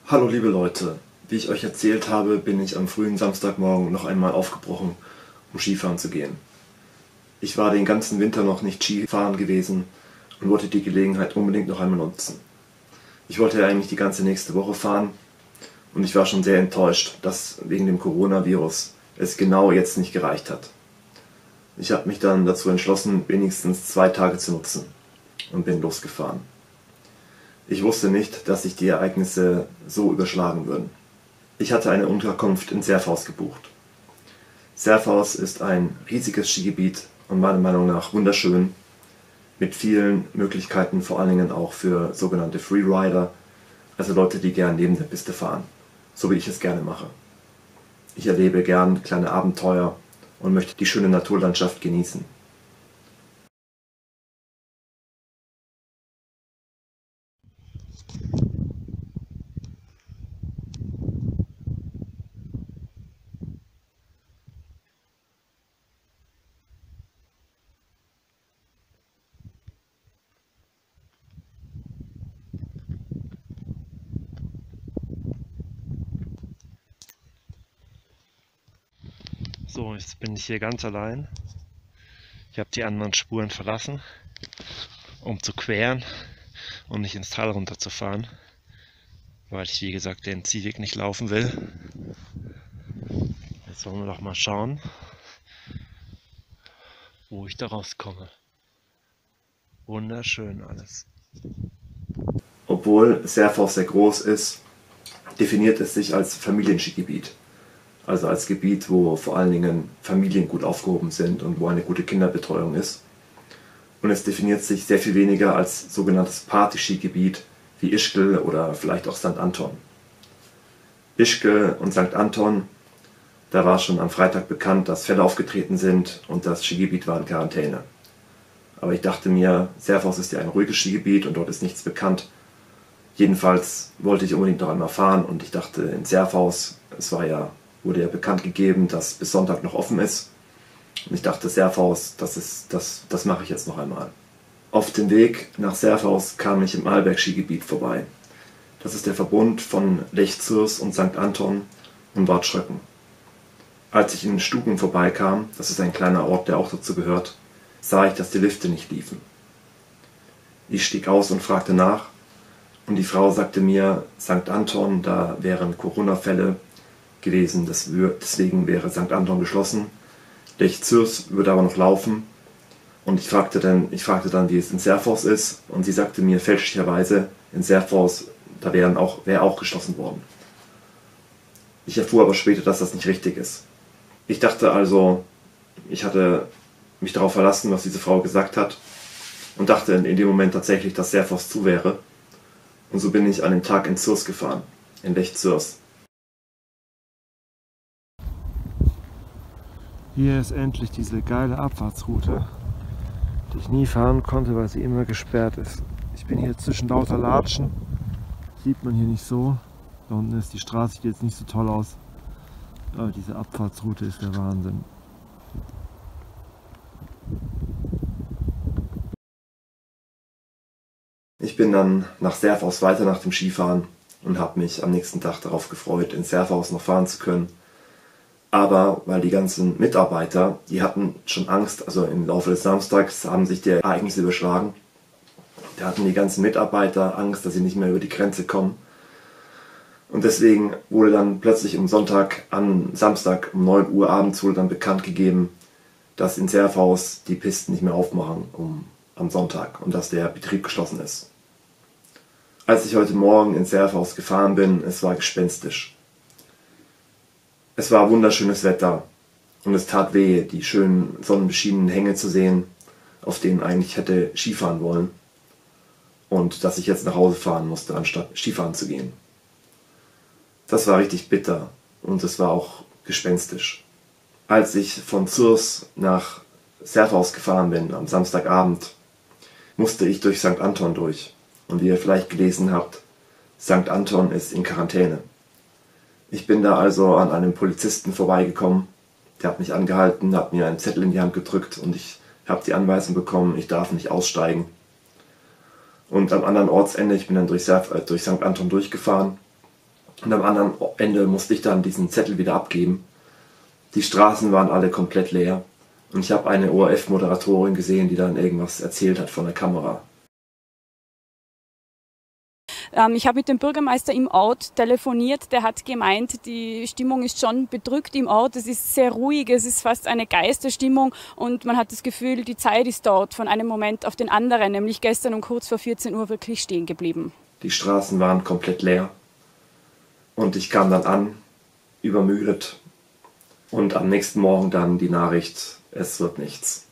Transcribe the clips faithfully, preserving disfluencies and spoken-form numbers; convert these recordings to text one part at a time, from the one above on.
Hallo liebe Leute, wie ich euch erzählt habe, bin ich am frühen Samstagmorgen noch einmal aufgebrochen, um Skifahren zu gehen. Ich war den ganzen Winter noch nicht Skifahren gewesen und wollte die Gelegenheit unbedingt noch einmal nutzen. Ich wollte ja eigentlich die ganze nächste Woche fahren und ich war schon sehr enttäuscht, dass wegen dem Coronavirus es genau jetzt nicht gereicht hat. Ich habe mich dann dazu entschlossen, wenigstens zwei Tage zu nutzen und bin losgefahren. Ich wusste nicht, dass sich die Ereignisse so überschlagen würden. Ich hatte eine Unterkunft in Serfaus gebucht. Serfaus ist ein riesiges Skigebiet und meiner Meinung nach wunderschön, mit vielen Möglichkeiten, vor allen Dingen auch für sogenannte Freerider, also Leute, die gern neben der Piste fahren, so wie ich es gerne mache. Ich erlebe gern kleine Abenteuer und möchte die schöne Naturlandschaft genießen. So, jetzt bin ich hier ganz allein. Ich habe die anderen Spuren verlassen, um zu queren und nicht ins Tal runterzufahren, weil ich wie gesagt den Zielweg nicht laufen will. Jetzt wollen wir doch mal schauen, wo ich da rauskomme. Wunderschön alles. Obwohl Serfaus sehr groß ist, definiert es sich als Familienskigebiet. Also als Gebiet, wo vor allen Dingen Familien gut aufgehoben sind und wo eine gute Kinderbetreuung ist. Und es definiert sich sehr viel weniger als sogenanntes Party-Skigebiet wie Ischgl oder vielleicht auch Sankt Anton. Ischgl und Sankt Anton, da war schon am Freitag bekannt, dass Fälle aufgetreten sind und das Skigebiet war in Quarantäne. Aber ich dachte mir, Serfaus ist ja ein ruhiges Skigebiet und dort ist nichts bekannt. Jedenfalls wollte ich unbedingt noch einmal fahren und ich dachte, in Serfaus, es war ja wurde ja bekannt gegeben, dass bis Sonntag noch offen ist. Und ich dachte, Serfaus, das, ist, das, das mache ich jetzt noch einmal. Auf dem Weg nach Serfaus kam ich im Arlberg-Skigebiet vorbei. Das ist der Verbund von Lech Zürs und Sankt Anton und Bad Schröcken. Als ich in Stuken vorbeikam, das ist ein kleiner Ort, der auch dazu gehört, sah ich, dass die Lifte nicht liefen. Ich stieg aus und fragte nach und die Frau sagte mir, Sankt Anton, da wären Corona-Fälle gewesen, deswegen wäre Sankt Anton geschlossen. Lech Zürs würde aber noch laufen und ich fragte, dann, ich fragte dann, wie es in Serfaus ist und sie sagte mir fälschlicherweise, in Serfaus, da wären auch, wäre auch geschlossen worden. Ich erfuhr aber später, dass das nicht richtig ist. Ich dachte also, ich hatte mich darauf verlassen, was diese Frau gesagt hat und dachte in, in dem Moment tatsächlich, dass Serfaus zu wäre. Und so bin ich an dem Tag in Zürs gefahren, in Lech Zürs. Hier ist endlich diese geile Abfahrtsroute, die ich nie fahren konnte, weil sie immer gesperrt ist. Ich bin hier zwischen lauter Latschen, sieht man hier nicht so. Da unten ist die Straße, sieht jetzt nicht so toll aus, aber diese Abfahrtsroute ist der Wahnsinn. Ich bin dann nach Serfaus weiter nach dem Skifahren und habe mich am nächsten Tag darauf gefreut, in Serfaus noch fahren zu können. Aber weil die ganzen Mitarbeiter, die hatten schon Angst, also im Laufe des Samstags haben sich die Ereignisse überschlagen. Da hatten die ganzen Mitarbeiter Angst, dass sie nicht mehr über die Grenze kommen. Und deswegen wurde dann plötzlich am Sonntag, am Samstag um neun Uhr abends wurde dann bekannt gegeben, dass in Serfaus die Pisten nicht mehr aufmachen um, am Sonntag und dass der Betrieb geschlossen ist. Als ich heute Morgen in Serfaus gefahren bin, es war gespenstisch. Es war wunderschönes Wetter und es tat weh, die schönen sonnenbeschienenen Hänge zu sehen, auf denen eigentlich hätte Skifahren wollen und dass ich jetzt nach Hause fahren musste, anstatt Skifahren zu gehen. Das war richtig bitter und es war auch gespenstisch. Als ich von Zürs nach Serfaus gefahren bin am Samstagabend, musste ich durch Sankt Anton durch und wie ihr vielleicht gelesen habt, Sankt Anton ist in Quarantäne. Ich bin da also an einem Polizisten vorbeigekommen, der hat mich angehalten, hat mir einen Zettel in die Hand gedrückt und ich habe die Anweisung bekommen, ich darf nicht aussteigen. Und am anderen Ortsende, ich bin dann durch, durch Sankt Anton durchgefahren Und am anderen Ende musste ich dann diesen Zettel wieder abgeben. Die Straßen waren alle komplett leer. Und ich habe eine O R F-Moderatorin gesehen, die dann irgendwas erzählt hat von der Kamera. Ähm, ich habe mit dem Bürgermeister im Ort telefoniert. Der hat gemeint, die Stimmung ist schon bedrückt im Ort. Es ist sehr ruhig, es ist fast eine Geisterstimmung. Und man hat das Gefühl, die Zeit ist dort von einem Moment auf den anderen, nämlich gestern um kurz vor vierzehn Uhr wirklich stehen geblieben. Die Straßen waren komplett leer. Und ich kam dann an, übermüdet. Und am nächsten Morgen dann die Nachricht, es wird nichts.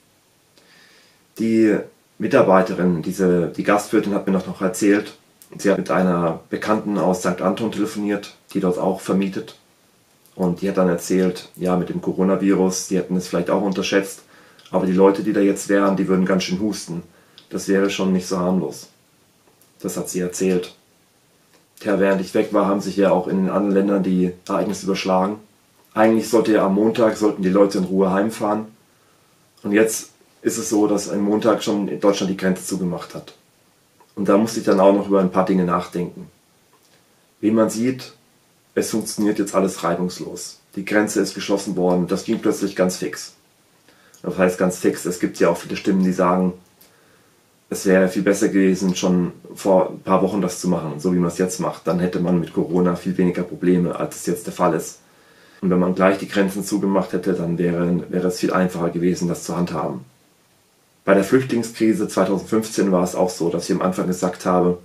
Die Mitarbeiterin, diese, die Gastwirtin hat mir noch, noch erzählt, sie hat mit einer Bekannten aus Sankt Anton telefoniert, die dort auch vermietet. Und die hat dann erzählt, ja, mit dem Coronavirus, die hätten es vielleicht auch unterschätzt, aber die Leute, die da jetzt wären, die würden ganz schön husten. Das wäre schon nicht so harmlos. Das hat sie erzählt. Ja, während ich weg war, haben sich ja auch in den anderen Ländern die Ereignisse überschlagen. Eigentlich sollte ja am Montag, sollten die Leute in Ruhe heimfahren. Und jetzt ist es so, dass am Montag schon in Deutschland die Grenze zugemacht hat. Und da musste ich dann auch noch über ein paar Dinge nachdenken. Wie man sieht, es funktioniert jetzt alles reibungslos. Die Grenze ist geschlossen worden, das ging plötzlich ganz fix. Das heißt ganz fix, es gibt ja auch viele Stimmen, die sagen, es wäre viel besser gewesen, schon vor ein paar Wochen das zu machen, so wie man es jetzt macht. Dann hätte man mit Corona viel weniger Probleme, als es jetzt der Fall ist. Und wenn man gleich die Grenzen zugemacht hätte, dann wäre, wäre es viel einfacher gewesen, das zu handhaben. Bei der Flüchtlingskrise zweitausendfünfzehn war es auch so, dass ich am Anfang gesagt habe,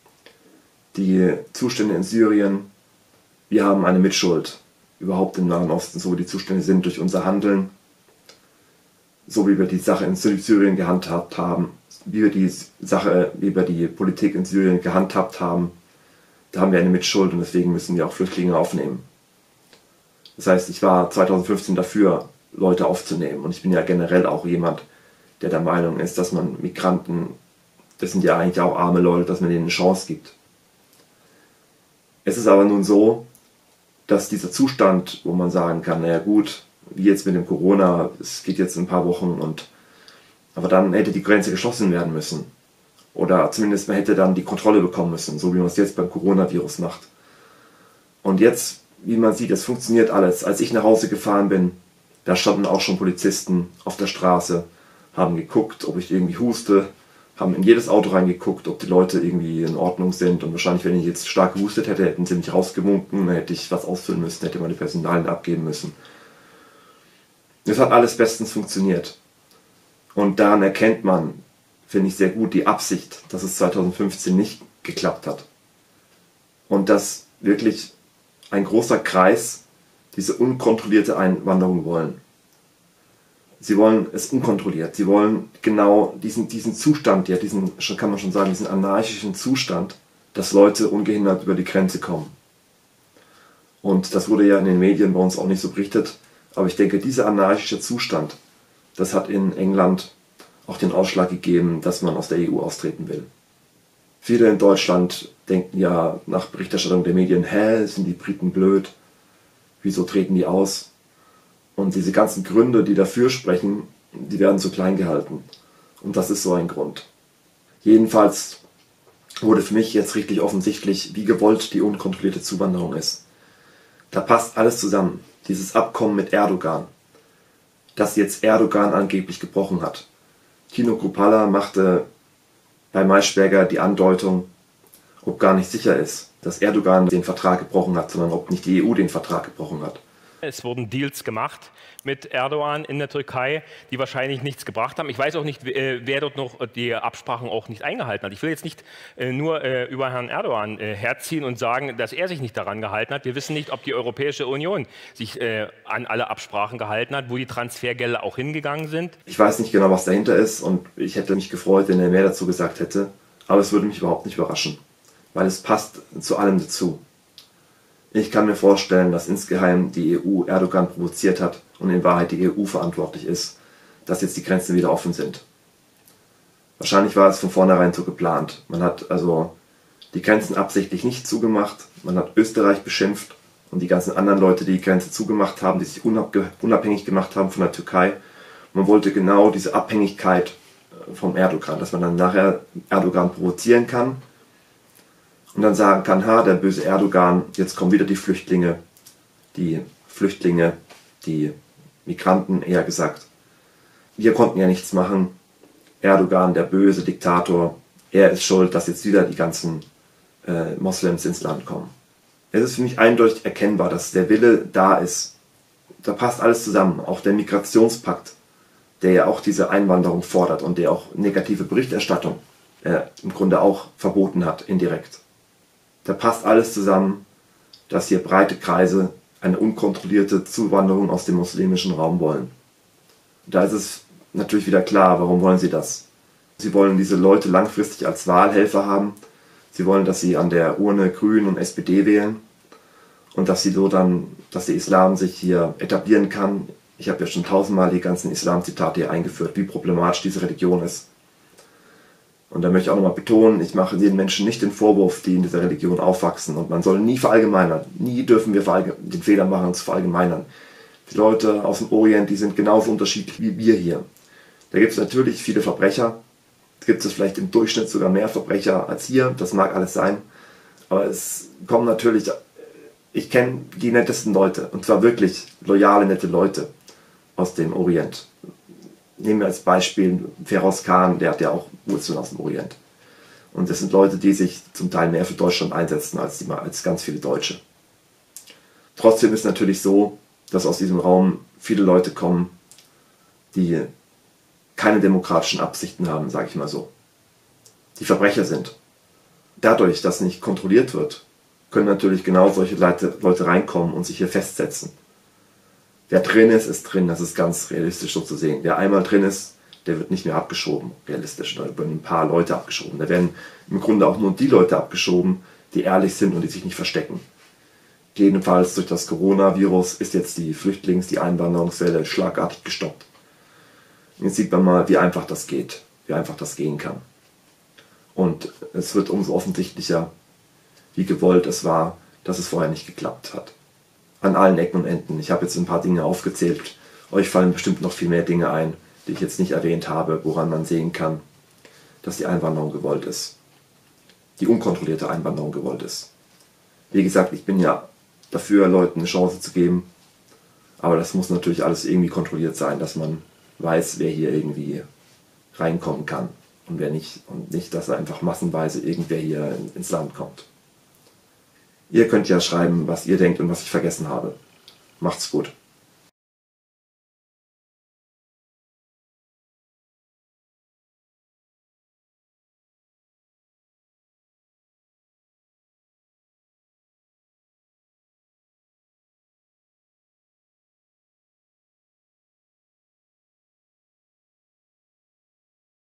die Zustände in Syrien, wir haben eine Mitschuld, überhaupt im Nahen Osten, so wie die Zustände sind, durch unser Handeln, so wie wir die Sache in Syrien gehandhabt haben, wie wir die Sache, wie wir die Politik in Syrien gehandhabt haben, da haben wir eine Mitschuld und deswegen müssen wir auch Flüchtlinge aufnehmen. Das heißt, ich war zweitausendfünfzehn dafür, Leute aufzunehmen. Und ich bin ja generell auch jemand, der der Meinung ist, dass man Migranten, das sind ja eigentlich auch arme Leute, dass man denen eine Chance gibt. Es ist aber nun so, dass dieser Zustand, wo man sagen kann, naja gut, wie jetzt mit dem Corona, es geht jetzt in ein paar Wochen, und aber dann hätte die Grenze geschlossen werden müssen. Oder zumindest man hätte dann die Kontrolle bekommen müssen, so wie man es jetzt beim Coronavirus macht. Und jetzt, wie man sieht, es funktioniert alles. Als ich nach Hause gefahren bin, da standen auch schon Polizisten auf der Straße, haben geguckt, ob ich irgendwie huste, haben in jedes Auto reingeguckt, ob die Leute irgendwie in Ordnung sind. Und wahrscheinlich, wenn ich jetzt stark gehustet hätte, hätten sie mich rausgewunken, dann hätte ich was ausfüllen müssen, hätte meine Personalien abgeben müssen. Es hat alles bestens funktioniert. Und daran erkennt man, finde ich sehr gut, die Absicht, dass es zweitausendfünfzehn nicht geklappt hat. Und dass wirklich ein großer Kreis diese unkontrollierte Einwanderung wollen. Sie wollen es unkontrolliert. Sie wollen genau diesen, diesen Zustand, ja, diesen, kann man schon sagen, diesen anarchischen Zustand, dass Leute ungehindert über die Grenze kommen. Und das wurde ja in den Medien bei uns auch nicht so berichtet. Aber ich denke, dieser anarchische Zustand, das hat in England auch den Ausschlag gegeben, dass man aus der E U austreten will. Viele in Deutschland denken ja nach Berichterstattung der Medien, hä, sind die Briten blöd? Wieso treten die aus? Und diese ganzen Gründe, die dafür sprechen, die werden zu klein gehalten. Und das ist so ein Grund. Jedenfalls wurde für mich jetzt richtig offensichtlich, wie gewollt die unkontrollierte Zuwanderung ist. Da passt alles zusammen. Dieses Abkommen mit Erdogan, das jetzt Erdogan angeblich gebrochen hat. Tino Kruppalla machte bei Maischberger die Andeutung, ob gar nicht sicher ist, dass Erdogan den Vertrag gebrochen hat, sondern ob nicht die E U den Vertrag gebrochen hat. Es wurden Deals gemacht mit Erdogan in der Türkei, die wahrscheinlich nichts gebracht haben. Ich weiß auch nicht, wer dort noch die Absprachen auch nicht eingehalten hat. Ich will jetzt nicht nur über Herrn Erdogan herziehen und sagen, dass er sich nicht daran gehalten hat. Wir wissen nicht, ob die Europäische Union sich an alle Absprachen gehalten hat, wo die Transfergelder auch hingegangen sind. Ich weiß nicht genau, was dahinter ist, und ich hätte mich gefreut, wenn er mehr dazu gesagt hätte. Aber es würde mich überhaupt nicht überraschen, weil es passt zu allem dazu. Ich kann mir vorstellen, dass insgeheim die E U Erdogan provoziert hat und in Wahrheit die E U verantwortlich ist, dass jetzt die Grenzen wieder offen sind. Wahrscheinlich war es von vornherein so geplant. Man hat also die Grenzen absichtlich nicht zugemacht, man hat Österreich beschimpft und die ganzen anderen Leute, die die Grenze zugemacht haben, die sich unabhängig gemacht haben von der Türkei. Man wollte genau diese Abhängigkeit vom Erdogan, dass man dann nachher Erdogan provozieren kann. und dann sagen kann, ha, der böse Erdogan, jetzt kommen wieder die Flüchtlinge, die Flüchtlinge, die Migranten eher gesagt. Wir konnten ja nichts machen. Erdogan, der böse Diktator, er ist schuld, dass jetzt wieder die ganzen äh, Moslems ins Land kommen. Es ist für mich eindeutig erkennbar, dass der Wille da ist. Da passt alles zusammen. Auch der Migrationspakt, der ja auch diese Einwanderung fordert und der auch negative Berichterstattung äh, im Grunde auch verboten hat, indirekt. Da passt alles zusammen, dass hier breite Kreise eine unkontrollierte Zuwanderung aus dem muslimischen Raum wollen. Da ist es natürlich wieder klar, warum wollen sie das? Sie wollen diese Leute langfristig als Wahlhelfer haben. Sie wollen, dass sie an der Urne Grün und S P D wählen und dass sie so dann, dass der Islam sich hier etablieren kann. Ich habe ja schon tausendmal die ganzen Islam-Zitate hier eingeführt, wie problematisch diese Religion ist. Und da möchte ich auch nochmal betonen, ich mache den Menschen nicht den Vorwurf, die in dieser Religion aufwachsen. Und man soll nie verallgemeinern. Nie dürfen wir den Fehler machen, uns verallgemeinern. Die Leute aus dem Orient, die sind genauso unterschiedlich wie wir hier. Da gibt es natürlich viele Verbrecher. Da gibt es vielleicht im Durchschnitt sogar mehr Verbrecher als hier. Das mag alles sein. Aber es kommen natürlich, ich kenne die nettesten Leute. Und zwar wirklich loyale, nette Leute aus dem Orient. Nehmen wir als Beispiel Feroz Khan, der hat ja auch Wurzeln aus dem Orient. Und das sind Leute, die sich zum Teil mehr für Deutschland einsetzen als, die, als ganz viele Deutsche. Trotzdem ist es natürlich so, dass aus diesem Raum viele Leute kommen, die keine demokratischen Absichten haben, sage ich mal so. Die Verbrecher sind. Dadurch, dass nicht kontrolliert wird, können natürlich genau solche Leute, Leute reinkommen und sich hier festsetzen. Wer drin ist, ist drin, das ist ganz realistisch so zu sehen. Wer einmal drin ist, der wird nicht mehr abgeschoben, realistisch. Da werden ein paar Leute abgeschoben. Da werden im Grunde auch nur die Leute abgeschoben, die ehrlich sind und die sich nicht verstecken. Jedenfalls durch das Coronavirus ist jetzt die Flüchtlings-, die Einwanderungswelle schlagartig gestoppt. Und jetzt sieht man mal, wie einfach das geht, wie einfach das gehen kann. Und es wird umso offensichtlicher, wie gewollt es war, dass es vorher nicht geklappt hat. An allen Ecken und Enden. Ich habe jetzt ein paar Dinge aufgezählt. Euch fallen bestimmt noch viel mehr Dinge ein, die ich jetzt nicht erwähnt habe, woran man sehen kann, dass die Einwanderung gewollt ist. Die unkontrollierte Einwanderung gewollt ist. Wie gesagt, ich bin ja dafür, Leuten eine Chance zu geben, aber das muss natürlich alles irgendwie kontrolliert sein, dass man weiß, wer hier irgendwie reinkommen kann und wer nicht. Und nicht, dass einfach massenweise irgendwer hier ins Land kommt. Ihr könnt ja schreiben, was ihr denkt und was ich vergessen habe. Macht's gut.